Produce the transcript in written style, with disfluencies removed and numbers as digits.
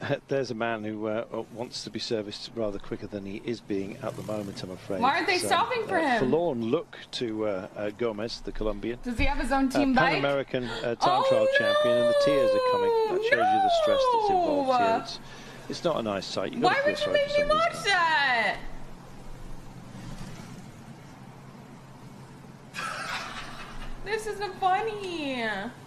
there's a man who wants to be serviced rather quicker than he is being at the moment, I'm afraid. Why aren't they stopping for him? Forlorn look to Gomez, the Colombian. Does he have his own team bike? Pan-American time trial champion, and the tears are coming. That shows you the stress that's involved here. It's not a nice sight. Why would you make me watch that? This isn't funny.